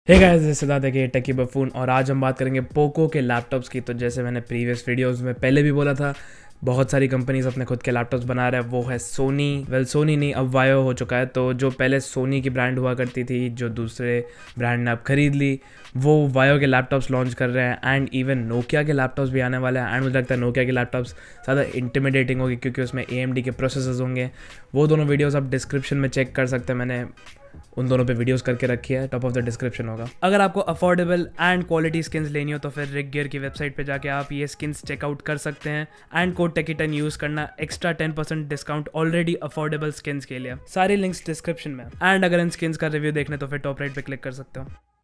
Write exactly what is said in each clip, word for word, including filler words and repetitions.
Hey guys, this is देखिए टेकी buffoon और आज हम बात करेंगे पोको के लैपटॉप्स की। तो जैसे मैंने प्रीवियस वीडियोस में पहले भी बोला था, बहुत सारी कंपनीज अपने खुद के लैपटॉप्स बना रहे हैं। वो है सोनी, वेल सोनी नहीं, अब वायो हो चुका है। तो जो पहले सोनी की ब्रांड हुआ करती थी, जो दूसरे ब्रांड ने अब खरीद ली, वो वायो के लैपटॉप्स लॉन्च कर रहे हैं। एंड इवन नोकिया के लैपटॉप्स भी आने वाले हैं। एंड मुझे लगता है नोकिया के लैपटॉप्स ज़्यादा इंटिमिडेटिंग होगी क्योंकि उसमें ए एम डी के प्रोसेसर्स होंगे। वो दोनों वीडियोज़ आप डिस्क्रिप्शन में चेक कर सकते हैं, मैंने उन दोनों पे वीडियोस करके रखी है, टॉप ऑफ द डिस्क्रिप्शन होगा। अगर आपको अफोर्डेबल एंड क्वालिटी स्किन्स लेनी हो तो फिर रिग गियर की वेबसाइट पे जाके आप ये स्किन्स चेकआउट कर सकते हैं and code techie ten use करना, extra ten percent discount already affordable skins के लिए। सारे लिंक्स डिस्क्रिप्शन में। एंड अगर इन स्किन्स का रिव्यू देखने तो फिर टॉप राइट पे क्लिक कर सकते हो।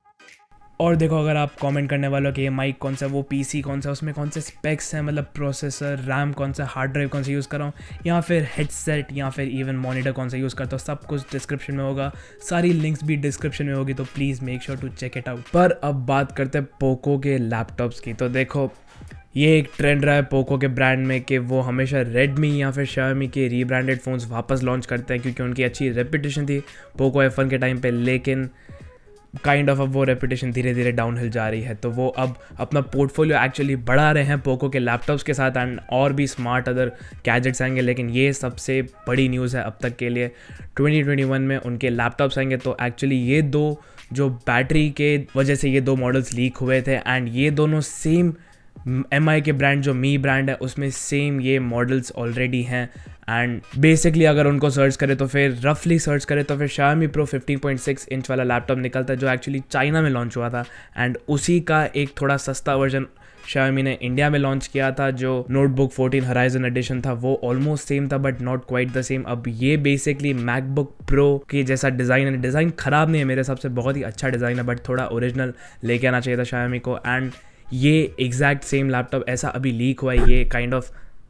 और देखो, अगर आप कमेंट करने वालों कि ये माइक कौन सा, वो पीसी कौन सा, उसमें कौन से स्पेक्स हैं, मतलब प्रोसेसर, रैम कौन सा, हार्ड ड्राइव कौन सा यूज़ कर रहा हूँ, या फिर हेडसेट या फिर इवन मॉनिटर कौन सा यूज़ करता हूँ, सब कुछ डिस्क्रिप्शन में होगा। सारी लिंक्स भी डिस्क्रिप्शन में होगी, तो please make sure to check it out. पर अब बात करते हैं पोको के लैपटॉप्स की। तो देखो, ये एक ट्रेंड रहा है पोको के ब्रांड में कि वो हमेशा रेडमी या फिर शाओमी के रीब्रांडेड फ़ोन्स वापस लॉन्च करते हैं क्योंकि उनकी अच्छी रेपुटेशन थी पोको एफ वन के टाइम पे। लेकिन काइंड ऑफ अब वो रेपुटेशन धीरे धीरे डाउनहिल जा रही है। तो वो अब अपना पोर्टफोलियो एक्चुअली बढ़ा रहे हैं पोको के लैपटॉप्स के साथ एंड और भी स्मार्ट अदर गैजेट्स आएंगे। लेकिन ये सबसे बड़ी न्यूज़ है अब तक के लिए, ट्वेंटी ट्वेंटी वन में उनके लैपटॉप्स आएंगे। तो एक्चुअली ये दो जो बैटरी के वजह से ये दो मॉडल्स लीक हुए थे एंड ये दोनों सेम एम आई के ब्रांड जो मी ब्रांड है उसमें सेम ये मॉडल्स ऑलरेडी हैं। एंड बेसिकली अगर उनको सर्च करें तो फिर रफली सर्च करें तो फिर Xiaomi Pro fifteen point six inch वाला लैपटॉप निकलता है जो एक्चुअली चाइना में लॉन्च हुआ था। एंड उसी का एक थोड़ा सस्ता वर्जन Xiaomi ने इंडिया में लॉन्च किया था, जो नोटबुक फोर्टीन Horizon एडिशन था। वो ऑलमोस्ट सेम था but not quite the same. अब ये बेसिकली मैकबुक प्रो की जैसा डिज़ाइन है। डिज़ाइन ख़राब नहीं है, मेरे हिसाब से बहुत ही अच्छा डिज़ाइन है, बट थोड़ा ओरिजिनल लेके आना चाहिए था Xiaomi को। एंड ये एग्जैक्ट सेम लैपटॉप ऐसा अभी लीक हुआ है। ये काइंड ऑफ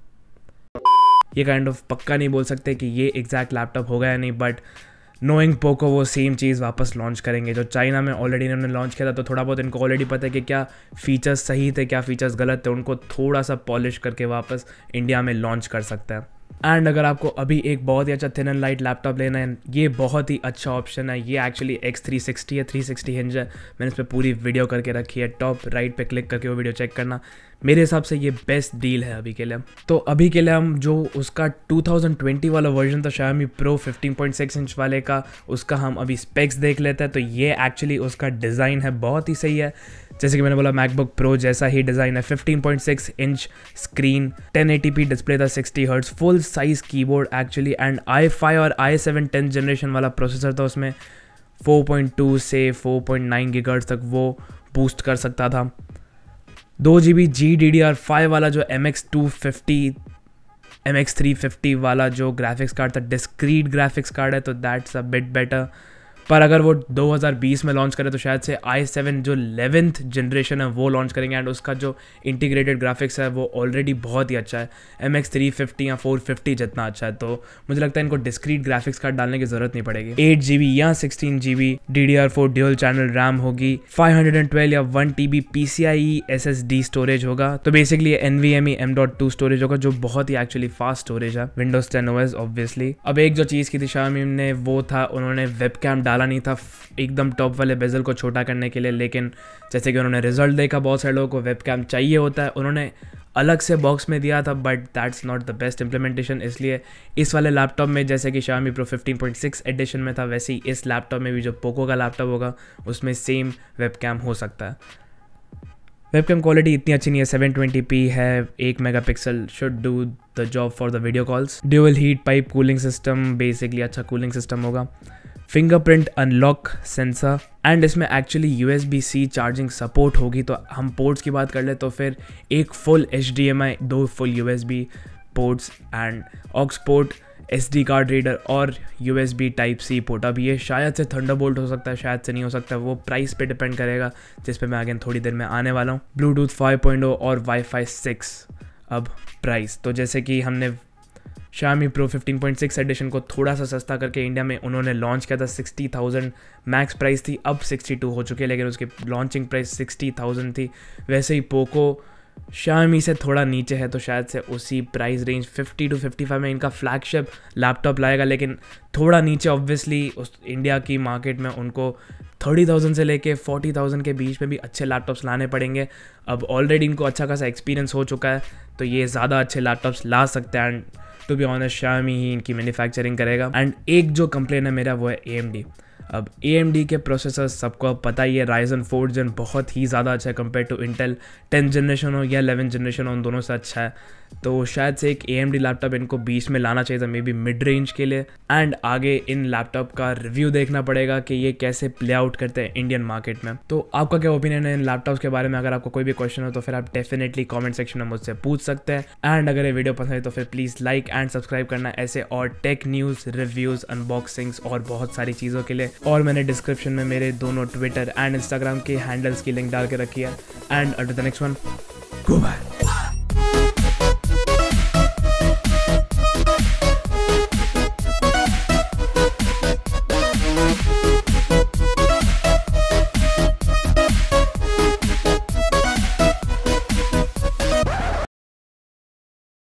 ये काइंड ऑफ पक्का नहीं बोल सकते कि ये एग्जैक्ट लैपटॉप होगा या नहीं, बट नोइंग पोको वो सेम चीज़ वापस लॉन्च करेंगे जो चाइना में ऑलरेडी इन्होंने लॉन्च किया था। तो थोड़ा बहुत इनको ऑलरेडी पता है कि क्या फीचर्स सही थे, क्या फीचर्स गलत थे, उनको थोड़ा सा पॉलिश करके वापस इंडिया में लॉन्च कर सकता है। एंड अगर आपको अभी एक बहुत ही अच्छा थिन एंड लाइट लैपटॉप लेना है, ये बहुत ही अच्छा ऑप्शन है। ये एक्चुअली एक्स थ्री सिक्सटी है, थ्री सिक्सटी हिंज है। मैंने इस पर पूरी वीडियो करके रखी है, टॉप राइट पे क्लिक करके वो वीडियो चेक करना। मेरे हिसाब से ये बेस्ट डील है अभी के लिए। तो अभी के लिए हम जो उसका टू थाउजेंड ट्वेंटी वाला वर्जन था Xiaomi Pro fifteen point six inch वाले का, उसका हम अभी स्पेक्स देख लेते हैं। तो ये एक्चुअली उसका डिज़ाइन है, बहुत ही सही है। जैसे कि मैंने बोला मैकबुक प्रो जैसा ही डिज़ाइन है। Fifteen point six inch screen, ten eighty p display था, sixty hertz, full size keyboard actually. And i five और आई सेवन टेंथ जनरेशन वाला प्रोसेसर था उसमें। फोर पॉइंट टू से फोर पॉइंट नाइन गीगाहर्ट्ज तक वो boost कर सकता था। दो G B G D D R five वाला जो M X two fifty M X three fifty वाला जो ग्राफिक्स कार्ड था, डिस्क्रीट ग्राफिक्स कार्ड है, तो दैट्स अ बिट बेटर। पर अगर वो दो हज़ार बीस में लॉन्च करे तो शायद से आई सेवन जो इलेवेंथ जनरेशन है वो लॉन्च करेंगे। एंड उसका जो इंटीग्रेटेड ग्राफिक्स है वो ऑलरेडी बहुत ही अच्छा है, एम एक्स थ्री फिफ्टी या फोर फिफ्टी जितना अच्छा है। तो मुझे लगता है इनको डिस्क्रीट ग्राफिक्स कार्ड डालने की जरूरत नहीं पड़ेगी। एट जी बी या sixteen G B D D R four dual channel RAM होगी, फाइव हंड्रेड ट्वेल्व या one T B P C I S S D storage होगा। तो basically N V M E M dot two storage होगा जो बहुत ही actually fast storage है, Windows ten O S obviously. अब एक जो चीज़ की थी Xiaomi ने वो था, उन्होंने वेबकैम डाला नहीं था एकदम टॉप वाले बेजल को छोटा करने के लिए। लेकिन जैसे कि उन्होंने रिजल्ट देखा, बहुत सारे लोगों को वेबकैम चाहिए होता है, उन्होंने अलग से बॉक्स में दिया था, but that's not the best implementation. इसलिए इस वाले लैपटॉप में जैसे कि Xiaomi Pro fifteen point six edition में था, वैसे ही इस लैपटॉप में भी जो पोको का लैपटॉप होगा उसमें सेम वेबकैम हो सकता है। वेबकैम क्वालिटी इतनी अच्छी नहीं है, सेवन ट्वेंटी पी है, एक megapixel, should do the job for the video calls. Dual heat pipe cooling system, basically अच्छा कूलिंग सिस्टम होगा। फिंगरप्रिंट अनलॉक सेंसर एंड इसमें actually U S B C charging support होगी। तो हम ports की बात कर ले तो फिर एक full H D M I, दो full U S B ports and aux port, S D card reader और U S B type C port. अब ये शायद से थंडरबोल्ट हो सकता है, शायद से नहीं हो सकता, वो प्राइस पे डिपेंड करेगा, जिस पे मैं अगेन थोड़ी देर में आने वाला हूँ। ब्लूटूथ फाइव पॉइंट ओ और वाईफाई सिक्स। अब प्राइस तो जैसे कि हमने Xiaomi Pro fifteen point six edition को थोड़ा सा सस्ता करके इंडिया में उन्होंने लॉन्च किया था, सिक्सटी थाउजेंड मैक्स प्राइस थी, अब सिक्सटी टू हो चुकी है, लेकिन उसकी लॉन्चिंग प्राइस सिक्सटी थाउजेंड थी। वैसे ही पोको Xiaomi से थोड़ा नीचे है, तो शायद से उसी price range fifty two fifty five में इनका फ्लैगशिप लैपटॉप लाएगा, लेकिन थोड़ा नीचे ऑब्वियसली उस इंडिया की मार्केट में उनको थर्टी थाउजेंड से लेके फोर्टी थाउजेंड के बीच में भी अच्छे लैपटॉप्स लाने पड़ेंगे। अब ऑलरेडी इनको अच्छा खासा एक्सपीरियंस हो चुका है, तो ये ज़्यादा अच्छे लैपटॉप्स ला सकते हैं। And to be honest Xiaomi ही इनकी मैन्युफैक्चरिंग करेगा। एंड एक जो कंप्लेन है मेरा वो है A M D। अब A M D के प्रोसेसर सबको पता ही है, Ryzen फोर जेन बहुत ही ज़्यादा अच्छा है compare to Intel. Tenth generation हो या इलेवन जनरेशन हो, उन दोनों से अच्छा है। तो शायद से एक A M D लैपटॉप इनको बीच में लाना चाहिए था, मे बी मिड रेंज के लिए। एंड आगे इन लैपटॉप का रिव्यू देखना पड़ेगा कि ये कैसे प्ले आउट करते हैं इंडियन मार्केट में। तो आपका क्या ओपिनियन है इन लैपटॉप्स के बारे में? अगर आपको कोई भी क्वेश्चन हो तो फिर आप डेफिनेटली कमेंट सेक्शन में मुझसे पूछ सकते हैं। एंड अगर ये वीडियो पसंद है तो फिर प्लीज़ लाइक एंड सब्सक्राइब करना ऐसे और टेक न्यूज़, रिव्यूज़, अनबॉक्सिंग्स और बहुत सारी चीज़ों के लिए। और मैंने डिस्क्रिप्शन में मेरे दोनों ट्विटर एंड इंस्टाग्राम के हैंडल्स की लिंक डाल के रखी है। And at the next one, go bye.